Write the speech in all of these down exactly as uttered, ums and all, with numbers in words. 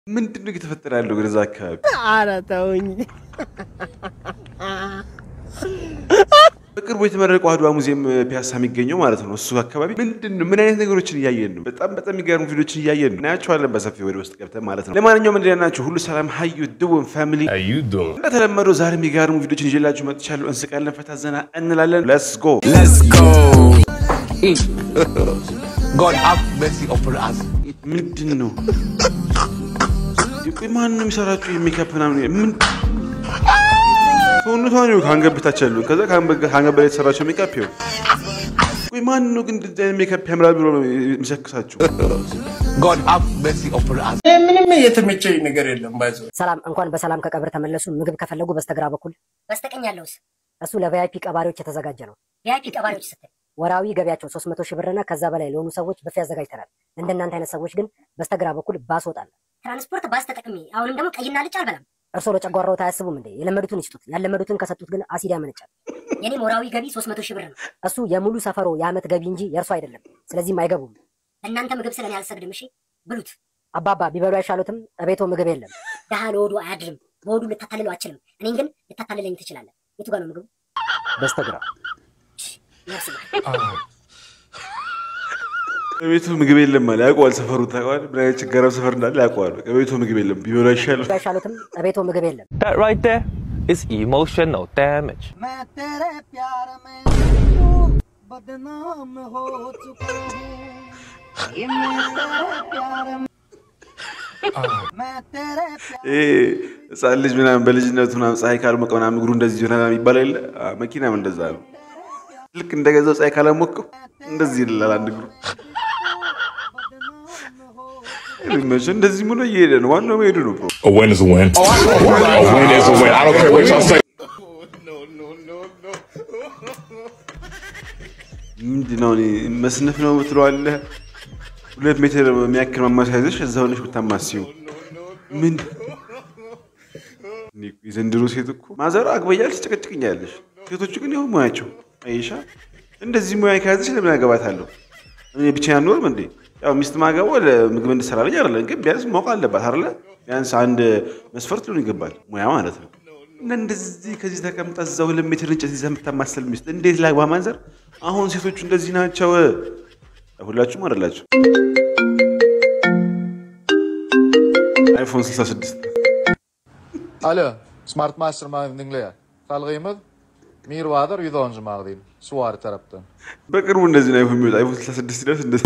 ምንድነው እየተፈጠረ ያለው ግርዛ አካባቢ? ኧረ ተውኝ። በቅርቡ የተመረቀው አድዋ ሙዚየም ፒያሳ የሚገኘው ማለት ነው። እሱ አካባቢ ምንድነው ምን አይነት ነገሮችን እያየን ነው? በጣም በጣም የሚገርሙ ቪዲዮችን እያየን ነው። እናያቸዋለን በሰፊው ወደ ውስጥ ገብተን ማለት ነው። ለማንኛውም እንዴት ናችሁ? ሁሉ ሰላም ሃዩ ዱን ፋሚሊ አዩዶ እንደተለመደው ዛሬ የሚገርሙ ቪዲዮችን ይዤላችሁ መጥቻለሁ። እንስቃለን፣ ፈታ ዘና እንላለን። ሌትስ ጎ Let's go God have mercy upon us ምንድነው? ይቆይ ማን ነው የሚሰራችሁ የሚከፕ ምናምን ምን ቶንቷን ነው ካንገብታች ያለው ከዛ ካንገበለ የተሰራቸው ሜካፕ ይው ወይ ማን ነው ግን ዲዛይን ሜካፕ ያምራል ብሎ ነው የሚሰክሳችሁ? God have mercy upon us ምንም የተመቸኝ ነገር የለም ባይዘው። ሰላም እንኳን በሰላም ከቀብር ተመለሱ። ምግብ ከፈለጉ በስተግራ በኩል በስተቀኝ ያለውስ እሱ ለቪአይፒ ቀባሪዎች የተዘጋጀ ነው። ቪአይፒ ቀባሪዎች ስትል ወራዊ ገቢያቸው ሶስት መቶ ሺህ ብርና ከዛ በላይ ለሆኑ ሰዎች በፊ ያዘጋጅተናል። እንደናንተ አይነት ሰዎች ግን በስተግራ በኩል ባስ ወጣለ። ትራንስፖርት ባስ ተጠቅሜ አሁንም ደግሞ ቀይና ልጭ አልበላም። እርሶ ለጨጓራው ታያስቡም እንዴ? የለመዱትን ይስጡት። ያለመዱትን ከሰጡት ግን አሲድ ያመነጫል። የኔ ወራዊ ገቢ ሶስት መቶ ሺህ ብር ነው። እሱ የሙሉ ሰፈሮ የዓመት ገቢ እንጂ የእርሱ አይደለም። ስለዚህም አይገቡም። እናንተ ምግብ ስለኔ አልሰግድም። እሺ ብሉት። አባባ ቢበሉ አይሻሉትም? እቤቶ ምግብ የለም። ደሃ ለሆዱ አያድርም። በሆዱ ልታታልለው አችልም። እኔን ግን ልታታልለኝ ትችላለህ። የቱ ጋር ነው ምግቡ? በስተግራ ቤቱ ምግብ የለም ማለት ያውቀዋል። ሰፈሩ ታውቀዋል። ምን አይነት ችግር ሰፈር እንዳለ ያውቀዋል። ቤቱ ምግብ የለም ቢበሉ አይሻል አይሻሉትም? እቤቶ ምግብ የለም። That right there is emotional damage. मैं तेरे प्यार में बदनाम हो चुका हूँ ये मैं तेरे प्यार में मैं तेरे እ ህፃን ልጅ ምናምን በልጅነቱ ምናምን ፀሐይ ካልሞቀ ምናምን እግሩ እንደዚህ ይሆናል ይባላል አይደል? መኪናም እንደዛ ነው። ልክ እንደገዛው ፀሐይ ካላሞቀው እንደዚህ ይላል አንድ እግሩ። ልጅ እንደዚህ ምን እየሄደ ነው? ዋናው መሄዱ ነው ብሮ። A win is a win A win is a win I don't care what y'all say ምንድነው መስነፍ ነው ትለዋለህ? ሁለት ሜትር የሚያክል ማማሳይዘሽ እዛው ነሽ ብታማሲው ምን ኒክ ዘንድሮ ሴት እኮ ማዘር አግበያል ትጨቀጭቅኛለሽ። ሴቶቹ ግን ይሁን ሙያቸው አይሻ እንደዚህ ሙያ ካያዝሽ ለምን አገባታለሁ? እኔ ብቻዬን ኖርም እንዴ? ያው ሚስት ማገባው ለምግብ እንድሰራልኝ አይደለም፣ ግን ቢያንስ ማወቅ አለባት አይደለ? ቢያንስ አንድ መስፈርት ሊሆን ይገባል ሙያ ማለት ነው። እና እንደዚህ ከዚህ ተቀምጣ እዛው ሁለት ሜትር እንጨት ይዘህ የምታማስል ሚስት እንዴት ላግባ ማዘር? አሁን ሴቶቹ እንደዚህ ናቸው። ሁላችሁም አይደላችሁ። አይፎን ስልሳ ስድስት Alo, Smart Master Marketing'le Talgıyımız Mir Vadır yüzoncu mağdayım. Suvarı taraftan. በቅርቡ እንደዚህ ነው አይፎን የሚወጣ አይፎን ስልሳ ስድስት ድረስ እንደዚህ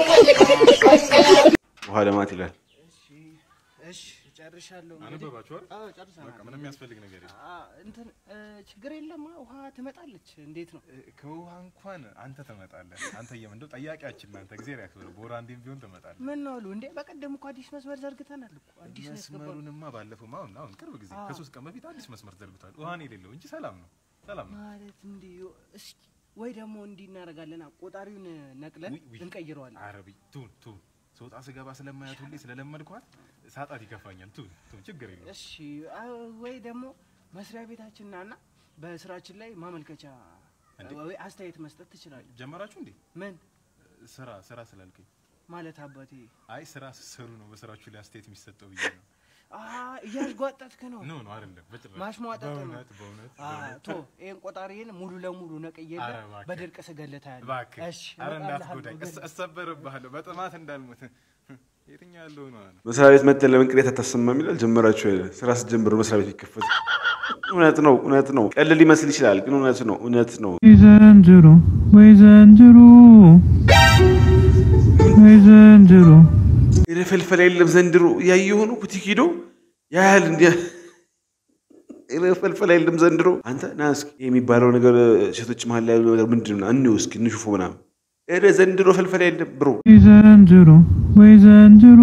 ውሃ ለማት ይላል። እሺ ጨርሻለሁ። አንበባችኋል? አዎ ጨርሻለሁ። በቃ ምንም የሚያስፈልግ ነገር የለም። አዎ እንትን ችግር የለም። ውሃ ትመጣለች። እንዴት ነው? ከውሃ እንኳን አንተ ትመጣለህ። አንተ የምንደው ጠያቂያችን አንተ እግዚአብሔር ያክብር። ቦራንዴም ቢሆን ትመጣለህ። ምን ነው አሉ እንዴ? በቀደም እኮ አዲስ መስመር ዘርግተናል እኮ። አዲስ መስመሩንማ ባለፈው አሁን አሁን ቅርብ ጊዜ ከሶስት ቀን በፊት አዲስ መስመር ዘርግቷል። ውሃን የሌለው እንጂ ሰላም ነው። ሰላም ነው ማለት እንዴ? እስኪ ወይ ደግሞ እንዲህ እናደርጋለን። ቆጣሪውን ነቅለን እንቀይረዋለን። አረቢ ቱን ቱን ሶጣ ስገባ ስለማያት ሁሌ ስለለመድኳት ሳጣት ይከፋኛል። ቱን ቱን ችግር የለም። እሺ ወይ ደግሞ መስሪያ ቤታችንና በስራችን ላይ ማመልከቻ ወይ አስተያየት መስጠት ትችላለህ። ጀመራችሁ እንዴ? ምን ስራ ስራ ስላልከኝ ማለት አባቴ? አይ ስራ ሲሰሩ ነው በስራችሁ ላይ አስተያየት የሚሰጠው ብዬ ነው። አአ እያሽጓጣጥክ ነው? ኖ ኖ አይደለም በጭራሽ ማሽሟጣጥ ነው። በእውነት በእውነት አአ ቶ ይሄን ቆጣሪን ሙሉ ለሙሉ ነቅየለ በድርቅ ስገለታለሁ። እሺ አረ እንዳትጎዳኝ እሰበርብሃለሁ በጥማት እንዳልሞት። የትኛው ያለው ነው አለ መስሪያ ቤት መጥተህ ለምን ቅሬታ ታሰማም ይላል። ጀመራችሁ ስራ ስትጀምሩ መስሪያ ቤት ይከፈት። እውነት ነው እውነት ነው። ቀልል ሊመስል ይችላል ግን እውነት ነው እውነት ነው። ዘንድሮ ወይ ዘንድሮ ወይ ዘንድሮ የፈልፈል የለም ዘንድሮ ያየው ነው ቡቲክ ሄዶ ያያል እንዴ? የፈልፈል የለም ዘንድሮ። አንተ ና እስኪ የሚባለው ነገር ሴቶች መሀል ላይ ያለው ነገር ምንድነው? አንው እስኪ እንሹፎ ምናምን እረ ዘንድሮ ፈልፈል የለም ብሮ ዘንድሮ ወይ ዘንድሮ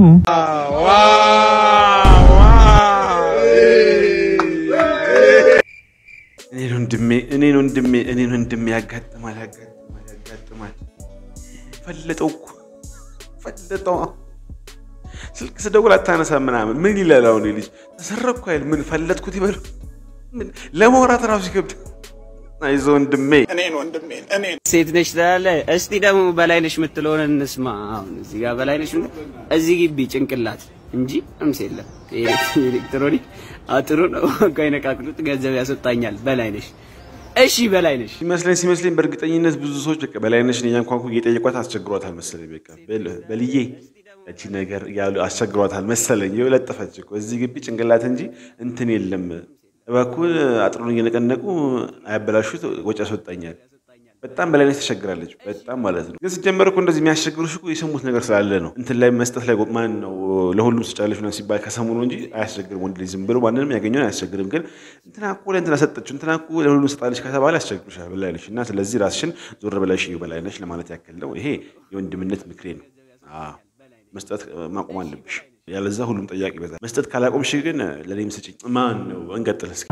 እኔ ነው እንደም እኔ ነው እንደም እኔ ነው እንደም ያጋጥማል ያጋጥማል ያጋጥማል። ፈለጠው እኮ ፈለጠው። ስልክ ስደውል አታነሳም ምናምን ምን ይላል? አሁን ልጅ ተሰረኩ አይል ምን ፈለጥኩት ይበሉ። ምን ለማውራት ራሱ ይከብድ አይዞህ ወንድሜ እኔን ወንድሜ እኔን ሴት ነሽ ትላለህ። እስቲ ደግሞ በላይነሽ የምትለውን እንስማ። አሁን እዚህ ጋር በላይነሽ እዚህ ግቢ ጭንቅላት እንጂ እምስ የለም። ኤሌክትሮኒክ አጥሩ ነው ከይነቃቅሉት ገንዘብ ያስወጣኛል በላይነሽ። እሺ በላይነሽ ሲመስለኝ ሲመስለኝ በእርግጠኝነት ብዙ ሰዎች በቃ በላይነሽ ነው ያንኳኩ እየጠየቋት አስቸግሯታል መሰለኝ። በቃ በልዬ እቺ ነገር ያሉ አስቸግሯታል መሰለኝ። የለጠፈች እኮ እዚህ ግቢ ጭንቅላት እንጂ እንትን የለም። እባክህ አጥሩን እየነቀነቁ አያበላሹት ወጪ ያስወጣኛል። በጣም በላይነሽ ተሸግራለች በጣም ማለት ነው። ግን ሲጀመር እኮ እንደዚህ የሚያስቸግሩሽ እኮ የሰሙት ነገር ስላለ ነው። እንትን ላይ መስጠት ላይ ማን ነው ለሁሉም ስጫለሽ ነው ሲባል ከሰሙኑ እንጂ አያስቸግርም። ወንድ ልጅ ዝም ብሎ ማንንም ያገኘውን አያስቸግርም። ግን እንትና እኮ ለእንትና ሰጠችው እንትና እኮ ለሁሉም ስጣለሽ ከተባለ ያስቸግሩሻል በላይነሽ። እና ስለዚህ ራስሽን ዞር ብለሽ እዩ በላይነሽ ለማለት ያክል ነው። ይሄ የወንድምነት ምክሬ ነው። አዎ መስጠት ማቆም አለብሽ። ያለዛ ሁሉም ጠያቂ ይበዛል። መስጠት ካላቆምሽ ግን ለኔም ስጪኝ። ማን ነው እንቀጥል እስኪ።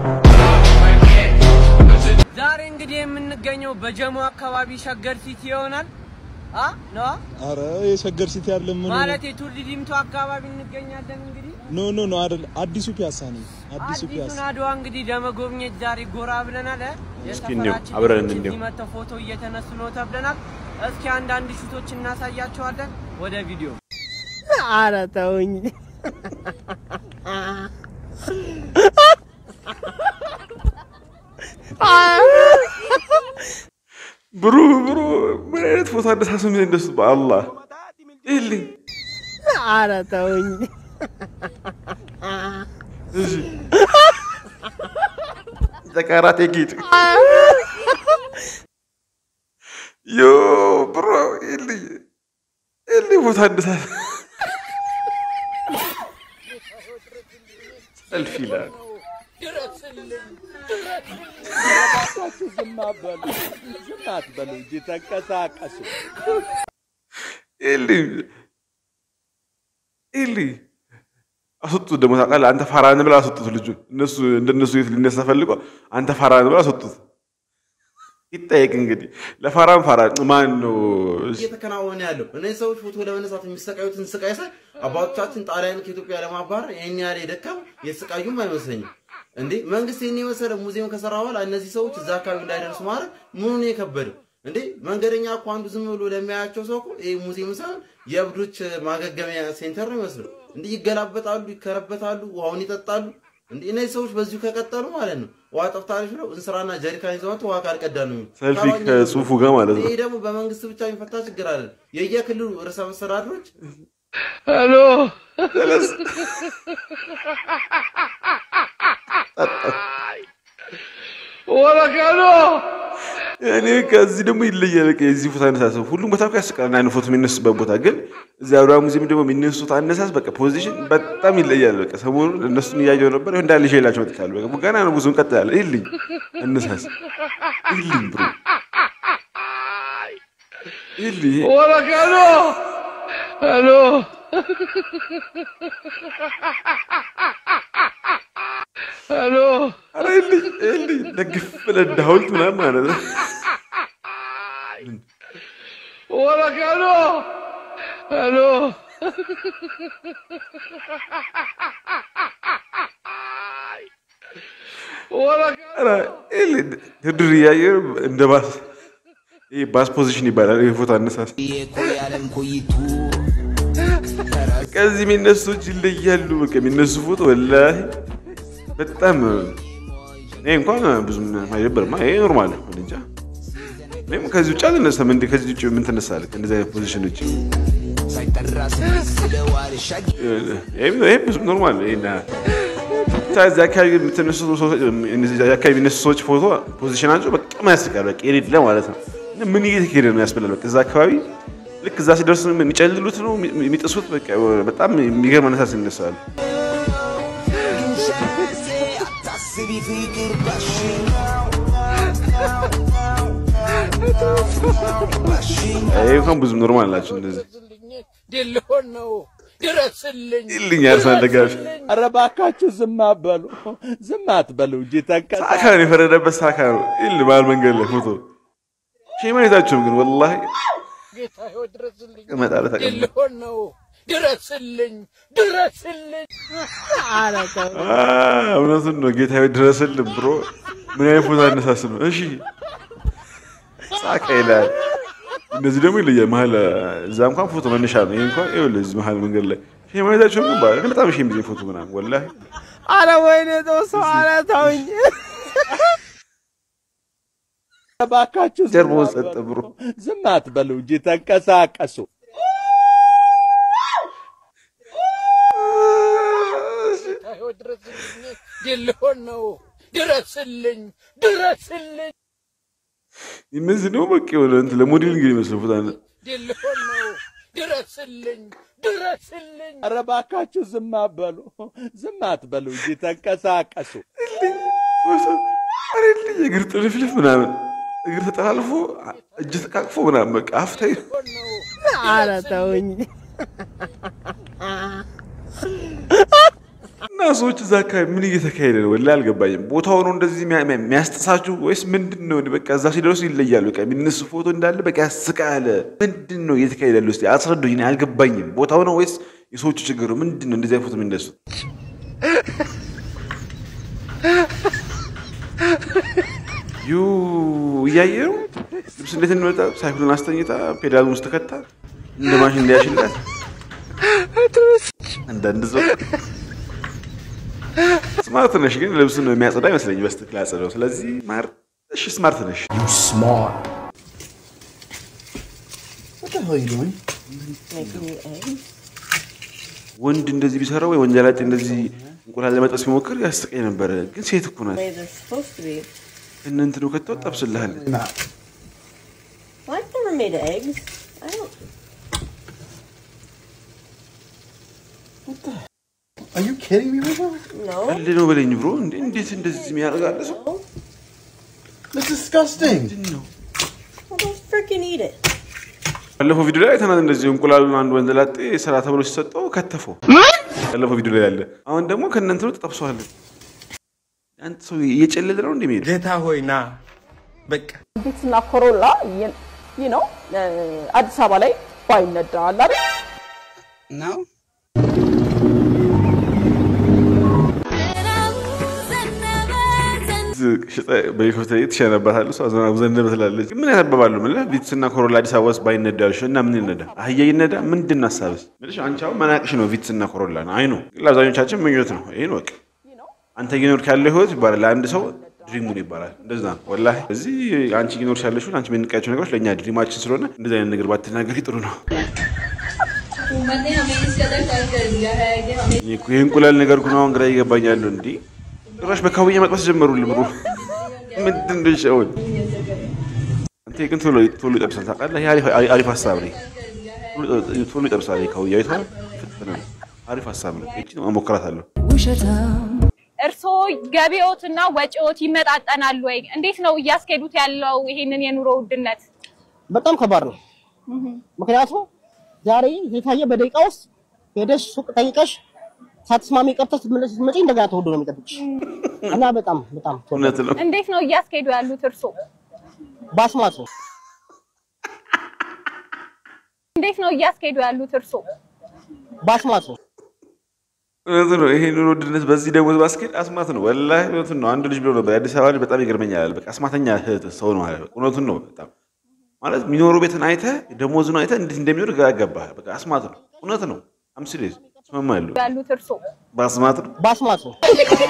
ዛሬ እንግዲህ የምንገኘው በጀሞ አካባቢ ሸገር ሲቲ ይሆናል። አ ነው አረ የሸገር ሲቲ አይደለም ምን ማለት የቱርዲ ዲምቱ አካባቢ እንገኛለን። እንግዲህ ኖ ኖ ኖ አይደል አዲሱ ፒያሳ ነው። አዲሱ ፒያሳ አዲሱ አድዋ እንግዲህ ለመጎብኘት ዛሬ ጎራ ብለናል። እስኪ ነው አብረን እንደው መተ ፎቶ እየተነሱ ነው ተብለናል። እስኪ አንድ አንድ ሹቶች እናሳያቸዋለን። ወደ ቪዲዮ አረ ተውኝ ብሩ ብሩ ምን አይነት ፎቶ አነሳስም እንደሱ በአላህ ይልኝ አረ ተውኝ እሺ ዘካራቴ ጌጥ ዮ ብሩ ይልኝ ይልኝ ፎቶ አነሳስ ሰልፊ ላይ ዝማበሉ ዝማት በሉ እንጂ ተንቀሳቀሱ። ኤሊ ኤሊ አስወጡት ደግሞ ታውቃለህ። አንተ ፋራን ብላ አስወጡት ልጁ እነሱ እንደነሱ የት ሊነሳ ፈልጎ አንተ ፋራን ብላ አስወጡት። ይጠየቅ እንግዲህ ለፋራን ፋራ ማን ነው እየተከናወነ ያለው? እነዚህ ሰዎች ፎቶ ለመነሳት የሚሰቃዩትን ስቃይ ሳይ አባቶቻችን ጣሊያን ከኢትዮጵያ ለማባረር ይሄን ያህል የደከም የተሰቃዩም አይመስለኝም። እንዴ መንግስት ይሄን የመሰለ ሙዚየም ከሰራ በኋላ እነዚህ ሰዎች እዛ አካባቢ እንዳይደርሱ ማድረግ ምኑን የከበደው? እንዴ መንገደኛ እኮ አንዱ ዝም ብሎ ለሚያያቸው ሰው እኮ ይሄ ሙዚየም ሳይሆን የእብዶች ማገገሚያ ሴንተር ነው ይመስለው። እንዴ ይገላበጣሉ፣ ይከረበታሉ፣ ውሃውን ይጠጣሉ። እንዴ እነዚህ ሰዎች በዚሁ ከቀጠሉ ማለት ነው ውሃ ጠፍታለች ብለው እንስራና ጀሪካን ይዘዋት ውሃ ካልቀዳኑ ሰልፊ ከጽሁፉ ጋር ማለት ነው። ይሄ ደግሞ በመንግስት ብቻ የሚፈታ ችግር አይደለም። የየክልሉ ርዕሰ መስተዳድሮች ሄሎ ወራካሎ እኔ ከዚህ ደግሞ ይለያል። ከዚህ ፎቶ አነሳስ ሁሉም ቦታ ያስቀርና አይነ ፎቶ የሚነሱበት ቦታ ግን እዚህ አውራ ሙዚየም ደግሞ የሚነሱት አነሳስ በቃ ፖዚሽን በጣም ይለያል። በቃ ሰሞኑን እነሱን እያየሁ ነበር። ይሄ እንዳለ ሸላቸው መጥቻለሁ። በቃ ገና ነው ብዙን ቀጥላል። ይልኝ አነሳስ ይልኝ ብሩ ይልኝ ወራካሎ ሄሎ ሄሎ አረ ይልኝ ይልኝ ደግፍ ለዳውልት ምናምን ማለት ነው። ወራካሎ ሄሎ ወራካሎ ይልኝ ድር ያየር እንደ ባስ ይሄ ባስ ፖዚሽን ይባላል። ይሄ ፎቶ አነሳስ ከዚህ የሚነሱት ይለያሉ። በቃ የሚነሱ ፎቶ ወላሂ በጣም እኔ እንኳን ብዙም አይደብርማ። ይሄ ኖርማል ነው እንጃ። እኔም ከዚህ ውጭ አልነሳም። እንደ ከዚህ ውጭ ምን ትነሳለህ? እንደዚህ አይነት ፖዚሽን ውጭ ይሄ ብዙም ኖርማል ነው። ይሄና ታዛ አካባቢ የምትነሱ አካባቢ የሚነሱ ሰዎች ፎቶ ፖዚሽናቸው በጣም ያስቃል። በቃ የሌለ ማለት ነው። ምን እየተካሄደ ነው ያስብላል። በቃ እዛ አካባቢ ልክ እዛ ሲደርሱ የሚጨልሉት ነው የሚጥሱት። በቃ በጣም የሚገርም አነሳስ ይነሳል። አይሁን ብዙ ኖርማል ናቸው እንደዚህ ድልሆን ነው ድረስልኝ ይልኝ ያርሳል ደጋፊ ኧረ እባካችሁ ዝም አትበሉ ዝም አትበሉ እንጂ ተንቀሳ ሳካ ነው የፈረደበት ሳካ ነው ይል ባል መንገድ ላይ ፎቶ ሼማ ይዛችሁ ግን ወላሂ ጌታ ሆይ ድረስልኝ እመጣለሁ ተቀበል ድልሆን ነው ድረስልኝ ድረስልኝ አ እውነቱን ነው ጌታ ሆይ ድረስልኝ ብሮ ምን አይነት ፎቶ አነሳስም እሺ ሳካ ይላል እንደዚህ ደግሞ ይለያል መሀል እዛ እንኳን ፎቶ መነሻ ነው ይሄ እንኳን ይኸውልህ እዚህ መሀል መንገድ ላይ ይሄ ማለታቸው ምን ባለ በጣም እሺ የሚዜ ፎቶ ምናምን ወላሂ አረ ወይኔ ተወሰ አረ ተውኝ ባካችሁ ጀርባውን ሰጥ ብሮ ዝም አትበሉ እንጂ ተንቀሳቀሱ ድረስልኝ ድልሆን ነው ድረስልኝ ድረስልኝ ይመዝነው በቃ የሆነ እንትን ለሞዴሊንግ ይመስለው ፎቶ አለ ድልሆን ነው ድረስልኝ ድረስልኝ ኧረ እባካችሁ ዝም አትበሉ ዝም አትበሉ እንጂ ተንቀሳቀሱ ፎቶ አረልኝ እግር ጥልፍልፍ ምናምን እግር ተጠላልፎ እጅ ተቃቅፎ ምናምን በቃ አፍታይ ኧረ ተውኝ እና ሰዎች እዛ አካባቢ ምን እየተካሄደ ነው ወላሂ አልገባኝም ቦታው ነው እንደዚህ የሚያስጥሳችሁ ወይስ ምንድነው በቃ እዛ ሲደርሱ ይለያሉ በቃ የሚነሱ ፎቶ እንዳለ በቃ ያስቃለ ምንድነው እየተካሄደ ያለው እስቲ አስረዱኝ አልገባኝም ቦታው ነው ወይስ የሰዎቹ ችግር ነው ምንድነው እንደዚህ ፎቶ የሚነሱት ዩ ያየው ልብስ እንዴት እንደመጣ ሳይክሉን አስተኝታ ፔዳሉን ውስጥ ከታ እንደ ማሽን እንዲያሽላት አንዳንድ ሰው ስማርት ነሽ ግን ልብስ ነው የሚያጸዳ አይመስለኝም በስተክል አጸዳው ስለዚህ ማር እሺ ስማርት ነሽ you smart what the hell are you doing making you eggs ወንድ እንደዚህ ቢሰራው ወይ ወንጀላጤ እንደዚህ እንቁላል ለመጥበስ ቢሞክር ያስቀኝ ነበር ግን ሴት እኮ ናት እንንት ነው ከተው ጠብስልሃል I've never made eggs I don't what the Are you kidding me bro? No. አለ ነው በለኝ ብሮ እንዴ እንዴት እንደዚህ የሚያደርጋለ ሰው That's disgusting. Well, don't freaking eat it. ባለፈው ቪዲዮ ላይ ተናን እንደዚህ እንቁላሉን አንድ ወንደላጤ ስራ ተብሎ ሲሰጠው ከተፈው ባለፈው ቪዲዮ ላይ ያለ አሁን ደግሞ ከነንት ነው ተጠብሷል አንተ ሰው እየጨለለ ነው እንደሚሄድ ጌታ ሆይ ና በቃ ቪትስና ኮሮላ you know አዲስ አበባ ላይ ባይነዳል አይደል ነው በይፎቴ ተሸነባታል ሰው አዘናው ዘንደ በትላለች ምን ያተበባሉ ማለት ቪትስና ኮሮላ አዲስ አበባ ውስጥ ባይነዳልሽ እና ምን ይነዳ አህያ ይነዳ ምንድን አሳብስ ማለት አንቻው መናቅሽ ነው ቪትስና ኮሮላ ነው አይ ነው ለአብዛኞቻችን ምኞት ነው ይሄን ወቅ አንተ ይኖር ካለው ህይወት ይባላል አንድ ሰው ድሪሙን ይባላል እንደዛ ወላሂ እዚህ አንቺ ይኖር ያለሽ አንቺ ምን ንቃቸው ነገሮች ለኛ ድሪማችን ስለሆነ እንደዛ አይነት ነገር ባትናገሪ ጥሩ ነው हुकूमत ने हमें इस कदर कर कर दिया है कि हमें ይሄን እንቁላል ነገር ነው እንግራ ይገባኛል እንዴ ራሽ በካውዬ መጥበስ ጀመሩልኝ ብሩ ምንድን ነው ሻው አንተ ግን ቶሎ ቶሎ ይጠብሳል ታውቃለህ ያ አሪፍ ሐሳብ ነው ቶሎ ይጠብሳል ካውዬ አይተህ ፍጥነ አሪፍ ሐሳብ ነው እቺ ነው አሞክራታለሁ እርሶ ገቢዎትና ወጪዎት ይመጣጣናል ወይ እንዴት ነው እያስከዱት ያለው ይሄንን የኑሮ ውድነት በጣም ከባድ ነው ምክንያቱም ዛሬ የታየ በደቂቃ ውስጥ ሄደሽ ሱቅ ጠይቀሽ ሳትስማሚ ቀርተሽ መጪ እንደገና ተወዶ ነው የሚጠብቅሽ እና በጣም በጣም እንዴት ነው እያስከዱ ያሉት እርሶ ባስማት ነው እንዴት ነው እያስከዱ ያሉት እርሶ ባስማት ነው እውነት ነው ይሄ ኑሮ ውድነት በዚህ ደግሞ ባስኬድ አስማት ነው ወላሂ እውነት ነው አንድ ልጅ ብሎ ነበር አዲስ አበባ ልጅ በጣም ይገርመኛል በቃ አስማተኛ ሰው ነው ማለት እውነቱን ነው በጣም ማለት ሚኖሩ ቤትን አይተ ደሞዙን አይተ እንዴት እንደሚወር ጋጋባህ በቃ አስማት ነው እውነት ነው አምስሌዝ ስማማሉ ያሉት እርሶ ባስማት ነው ባስማት ነው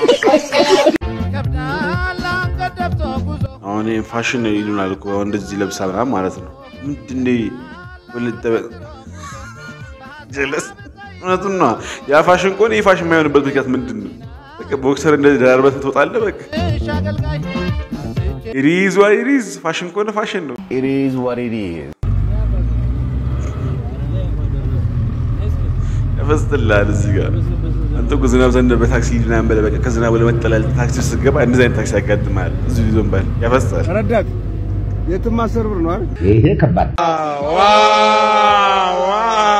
አሁን ፋሽን ይሉናል እኮ እንደዚህ ለብሳ ምናምን ማለት ነው ምንድነው ወለደ ጀለስ እውነቱን ነው ያ ፋሽን ቆን ይሄ ፋሽን የማይሆንበት ምክንያት ምንድነው በቃ ቦክሰር እንደዚህ ዳርበት ትወጣለህ በቃ It is what it is. Fashion kona fashion no. It is what it is. ያፈስጥላል እዚህ ጋር አንተ ጉዝናብ ዘንድ በታክሲ ሊናም በለ በቃ ከዝናብ ለመጠላል ታክሲ ውስጥ ገባ እንደዛ አይነት ታክሲ ያጋጥማል እዚህ ይዞን ባል ያፈስጣል ረዳት የትም ማሰርብር ነው አይደል ይሄ ከባድ ዋ ዋ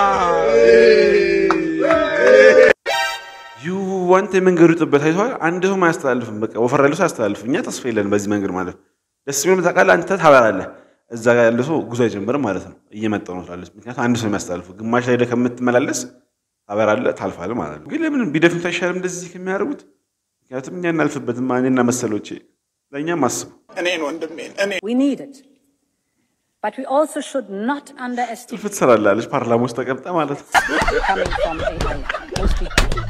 ዩ ዋንት መንገዱ ጥበት አይቷል አንድ ሰው ማያስተላልፍም በቃ ወፈር ያለው ሰው ያስተላልፍ እኛ ተስፋ የለን በዚህ መንገድ ማለት ደስ የሚለው ታውቃለህ አንተ ታበራለህ እዛ ጋር ያለው ሰው ጉዞ አይጀምርም ማለት ነው እየመጣው ነው ስላለስ ምክንያቱም አንድ ሰው የሚያስተላልፈው ግማሽ ላይ ከምትመላለስ ታበራለህ ታልፋለህ ማለት ነው ግን ለምን ቢደፍኑት አይሻልም እንደዚህ ከሚያደርጉት ምክንያቱም እኛ እናልፍበትም ማንና መሰሎቼ ለኛም አስቡ እኔን ወንድሜን እኔ We need it. But we also should not underestimate ጥልፍ ትሰራላለች ፓርላማ ውስጥ ተቀምጣ ማለት ነው coming from A I. Most people.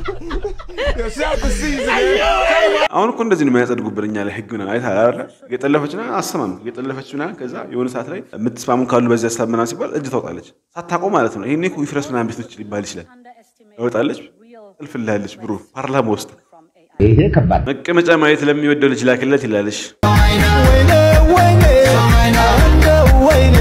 አሁን እኮ እንደዚህ ነው የሚያጸድጉብኛ ላይ ህግ ነው አይታ አይደል የጠለፈችና አሰማም የጠለፈችና ከዛ የሆነ ሰዓት ላይ የምትስማሙ ካሉ በዚህ አስተምና ሲባል እጅ ታውጣለች ሳታቆም ማለት ነው ይሄኔ እኮ ይፍረስና አምቢቶች ሊባል ይችላል ታውጣለች ጥልፍላለች ብሩ ፓርላማ ውስጥ ይሄ ከባድ መቀመጫ ማየት ለሚወደው ልጅ ላክለት ይላልሽ ወይኔ ወይኔ እንደው ወይኔ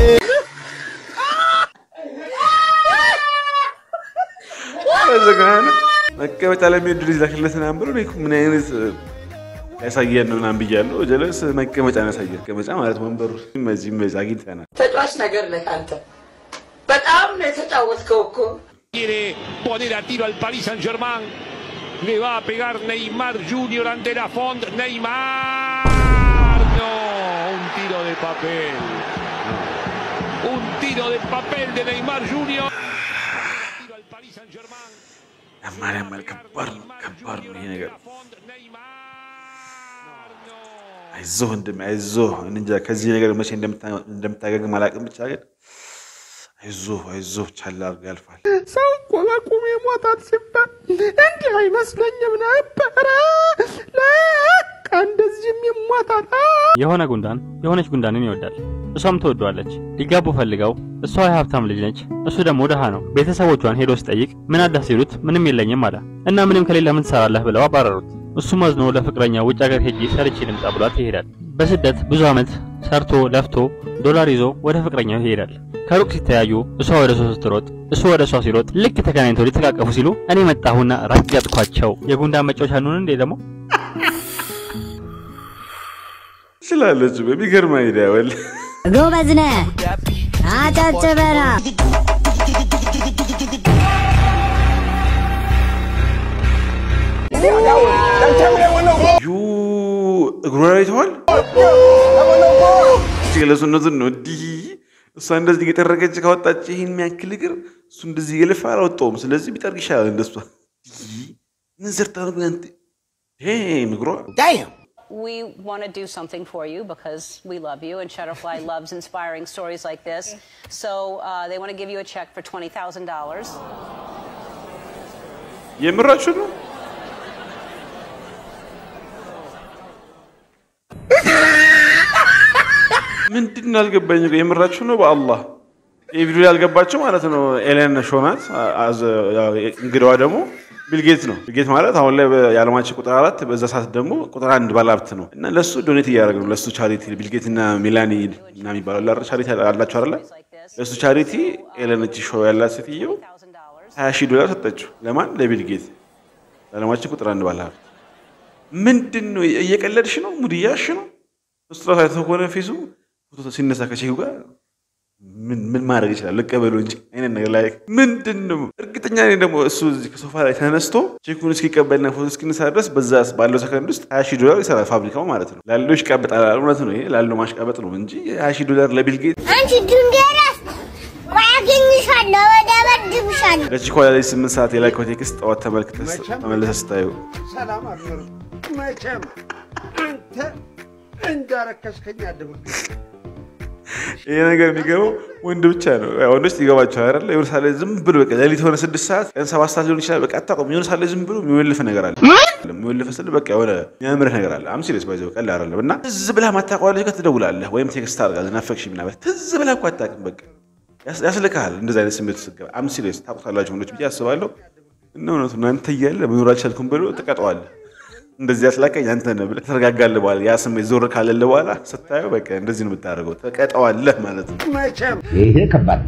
ወዘጋና መቀመጫ ለሚወደው ልጅ ላክለት እና ብሎ ነው ምን አይነት ያሳየን ነው ምናምን ብያለሁ ጀለስ መቀመጫ ያሳየን መቀመጫ ማለት ወንበሩ እዚህ መዛ አግኝተና ተጫዋች ነገር ነህ አንተ በጣም ነው የተጫወትከው እኮ quiere poner a tiro al Paris Saint-Germain le va a pegar Neymar Junior ante la Fond Neymar no un tiro de papel un tiro de papel de Neymar Junior tiro al Paris Saint-Germain ማርያም መልከባር ከባር ነው ይሄ ነገር አይዞህ እንደም አይዞህ እንጃ ከዚህ ነገር መቼ እንደምታገግም አላቅም ብቻ ግን አይዞህ አይዞህ ቻል አድርግ ያልፋል ሰው እኮ በቁም የሞታት ሲባል እንዲህ አይመስለኝም ነበር ለካ እንደዚህም ይሞታል የሆነ ጉንዳን የሆነች ጉንዳንን ይወዳል እሷም ተወዷለች ሊጋቡ ፈልገው እሷ የሀብታም ልጅ ነች እሱ ደግሞ ደሃ ነው ቤተሰቦቿን ሄዶ ሲጠይቅ ምን አዳስ ሲሉት ምንም የለኝም አለ እና ምንም ከሌላ ምን ትሰራለህ ብለው አባረሩት እሱ ማዝኖ ለፍቅረኛ ውጭ ሀገር ሄጂ ሰርቼ ልምጣ ብሏት ይሄዳል በስደት ብዙ አመት ሰርቶ ለፍቶ ዶላር ይዞ ወደ ፍቅረኛው ይሄዳል ከሩቅ ሲተያዩ እሷ ወደ እሱ ስትሮጥ እሱ ወደ እሷ ሲሮጥ ልክ ተገናኝተው ሊተቃቀፉ ሲሉ እኔ መጣሁና ረገጥኳቸው የጉንዳን መጫወቻ ነው እንዴ ደግሞ ስለለች በሚገርም አይዲያ ወል ጎበዝ ነህ አጨብጭበና ዩ እግሯይቷል ስለሱነቱን ነው ዲ እሷ እንደዚህ እየተረገች ካወጣች ይሄን የሚያክል እግር እሱ እንደዚህ ይልፋ አላወጣውም ስለዚህ ቢጠርግ ይሻላል እንደሷ ምን ዘርታ ነው አንተ ሄ ምግሯ ዳም We want to do something for you because we love you and Shutterfly loves inspiring stories like this. So uh, they want to give you a check for twenty thousand dollars. የምራችሁ ነው ምንድን አልገባኝ የምራችሁ ነው በአላህ ይሄ ቪዲዮ ያልገባችሁ ማለት ነው ኤሌን ሾናት አዝ እንግዳዋ ደግሞ ቢልጌት ነው ቢልጌት ማለት አሁን ላይ የዓለማችን ቁጥር አራት በዛ ሰዓት ደግሞ ቁጥር አንድ ባለሀብት ነው እና ለሱ ዶኔት እያደረገ ነው ለሱ ቻሪቲ ቢልጌት እና ሚላኒ እና የሚባለው ለአረ ቻሪቲ አላችሁ አይደል ለሱ ቻሪቲ ኤሌን እቺ ሾው ያላት ሴትየው ሀያ ሺህ ዶላር ሰጠችው ለማን ለቢልጌት ለዓለማችን ቁጥር አንድ ባለሀብት ምንድነው እየቀለድሽ ነው ሙድያሽ ነው እሱ ታይቶ ኮነ ፊሱ ፎቶ ሲነሳ ከቼው ጋር ምን ምን ማድረግ ይችላል ለቀበሉ እንጂ አይነን ነገር ላይ ምንድነው እርግጠኛ ነኝ ደግሞ እሱ እዚህ ከሶፋ ላይ ተነስቶ ቼኩን እስኪቀበልና ፎቶ እስኪነሳ ድረስ በዛስ ባለው ሰከንድ ውስጥ ሀያ ሺህ ዶላር ይሰራል ፋብሪካው ማለት ነው ላለው ይቀበጣል እውነት ነው ይሄ ላለው ማሽቀበጥ ነው እንጂ ሀያ ሺህ ዶላር ለቢልጌት አንቺ ድንገራስ ማግኝሻለሁ ወደ በድብሻለሁ ለቺ ኮላ ላይ ስምንት ሰዓት የላከው ቴክስት ጠዋት ተመልክተስ ተመለሰስ ታዩ ሰላም አድርጉ መቼም አንተ እንዳረከስከኝ አደምክ ይሄ ነገር የሚገባው ወንድ ብቻ ነው ወንዶች ይገባቸው አይደል የወርሳለ ዝም ብሎ በቃ ለሊት ሆነ ስድስት ሰዓት ቀን ሰባት ሰዓት ሊሆን ይችላል በቃ አታቆም የወርሳለ ዝም ብሎ የሚወልፍ ነገር አለ የሚወልፍ ስለ በቃ የሆነ የሚያምር ነገር አለ አም ሲሪየስ ባይዘው ቀላል አይደለም እና ትዝ ብለህ ማታቋለህ ከተደውላለህ ወይም ቴክስት አድርጋለህ ናፈቅሽ ምናምን ትዝ ብለህ እኮ አታውቅም በቃ ያስልካል እንደዛ አይነት ስሜት ስገባ አም ሲሪየስ ታውቃላችሁ ወንዶች ብዬ አስባለሁ እና እውነቱ እናንተ እያለ መኖር አልቻልኩም ብሎ ተቀጣዋለህ እንደዚህ ያስላቀኝ አንተ ነህ ብለህ ተረጋጋለህ በኋላ ያ ስሜት ዞር ካለለ በኋላ ስታየው በቃ እንደዚህ ነው የምታደርገው ተቀጣዋለህ ማለት ነው መቼም ይሄ ከባድ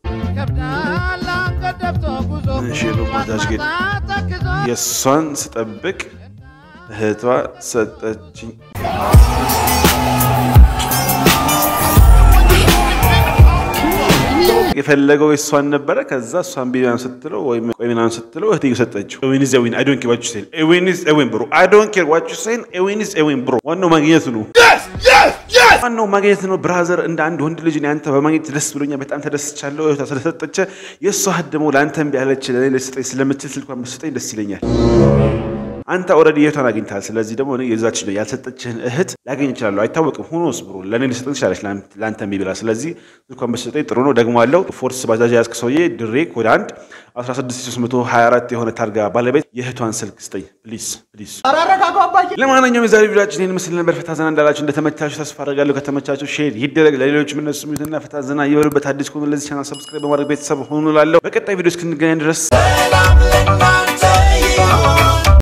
እሺ ነው ማታሽ ግን የሷን ስጠብቅ እህቷ ሰጠችኝ የፈለገው እሷን ነበር ከዛ እሷን ቢያን ስትለው ወይ ቆይናን ስትለው እህቴ ሰጠችው ኤዊን ኢዝ ኤዊን አይ ዶንት ኬር ዋት ዩ ሴይ ኤዊን ኢዝ ኤዊን ብሮ አይ ዶንት ኬር ዋት ዩ ሴይ ኤዊን ኢዝ ኤዊን ብሮ ዋናው ማግኘት ነው yes yes yes ዋናው ማግኘት ነው ብራዘር እንደ አንድ ወንድ ልጅ አንተ በማግኘት ደስ ብሎኛል በጣም ተደስቻለሁ እህቷ ስለሰጠች የሷ ደግሞ ላንተም ቢያለች ለኔ ለስጠኝ ስለምትል ስልኳን መስጠኝ ደስ ይለኛል አንተ ኦሬዲ የቷን አግኝታል ስለዚህ ደግሞ እኔ የዛች ነው ያልሰጠችህን እህት ላገኝ ይችላል አይታወቅም ሆኖስ ብሩ ለኔ ሊሰጥን ይችላል ላንተ ቢብላ ስለዚህ ስልኳን በሰጠኝ ጥሩ ነው ደግሞ አለው ፎርስ ባጃጅ ያስክ ሰውዬ ድሬ ኮድ አንድ አስራ ስድስት ሺህ ሦስት መቶ ሀያ አራት የሆነ ታርጋ ባለቤት የእህቷን ስልክ ስጠኝ ፕሊዝ ፕሊዝ አራረጋጋባቂ ለማንኛውም የዛሬ ቪዲዮአችን ይሄን ምስል ነበር ፈታ ዘና እንዳላችሁ እንደተመቻችሁ ተስፋ አደርጋለሁ ከተመቻችሁ ሼር ይደረግ ለሌሎች ምን እነሱ ምንና ፈታ ዘና ይበሉበት አዲስ ኮን ለዚህ ቻናል ሰብስክራይብ በማድረግ ቤተሰብ ሆኑ ላለው በቀጣይ ቪዲዮ እስክንገናኝ ድረስ ሰላም ለእናንተ ይሁን